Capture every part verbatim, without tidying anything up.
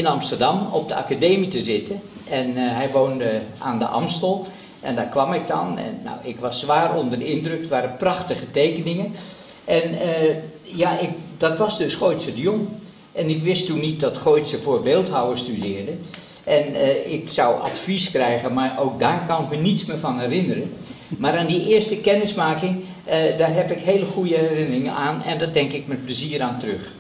in Amsterdam op de academie te zitten. En uh, hij woonde aan de Amstel. En daar kwam ik dan. En nou, ik was zwaar onder de indruk. Het waren prachtige tekeningen. En uh, ja, ik, dat was dus Gooitse de Jong. En ik wist toen niet dat Gooitse voor beeldhouwer studeerde. En uh, ik zou advies krijgen, maar ook daar kan ik me niets meer van herinneren. Maar aan die eerste kennismaking, uh, daar heb ik hele goede herinneringen aan. En daar denk ik met plezier aan terug.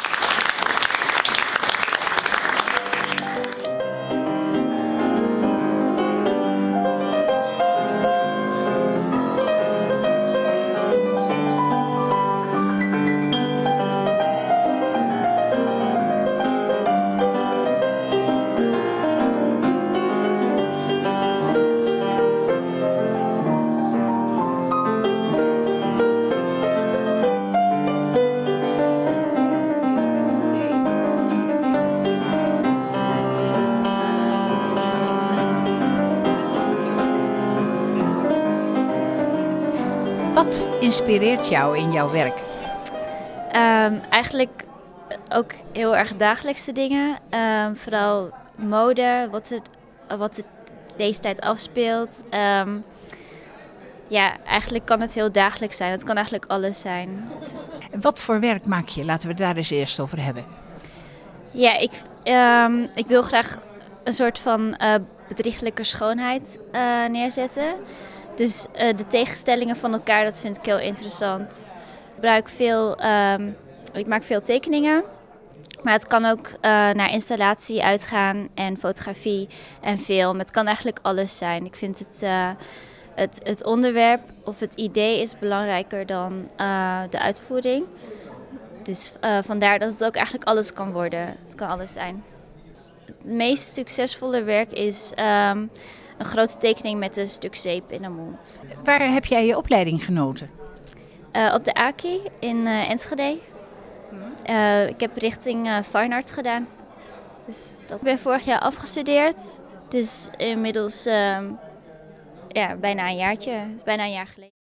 Wat inspireert jou in jouw werk? Um, eigenlijk ook heel erg dagelijkse dingen. Um, vooral mode, wat het, wat het deze tijd afspeelt. Um, ja, eigenlijk kan het heel dagelijks zijn. Het kan eigenlijk alles zijn. Wat voor werk maak je? Laten we het daar eens eerst over hebben. Ja, ik, um, ik wil graag een soort van uh, bedrieglijke schoonheid uh, neerzetten. Dus uh, de tegenstellingen van elkaar, dat vind ik heel interessant. Ik gebruik veel, um, ik maak veel tekeningen, maar het kan ook uh, naar installatie uitgaan en fotografie en film. Het kan eigenlijk alles zijn. Ik vind het, uh, het, het onderwerp of het idee is belangrijker dan uh, de uitvoering. Dus uh, vandaar dat het ook eigenlijk alles kan worden. Het kan alles zijn. Het meest succesvolle werk is Um, een grote tekening met een stuk zeep in de mond. Waar heb jij je opleiding genoten? Uh, op de A K I in uh, Enschede. Uh, ik heb richting uh, Fine Art gedaan. Dus dat. Ik ben vorig jaar afgestudeerd. Dus inmiddels uh, ja, bijna een jaartje. Het is bijna een jaar geleden.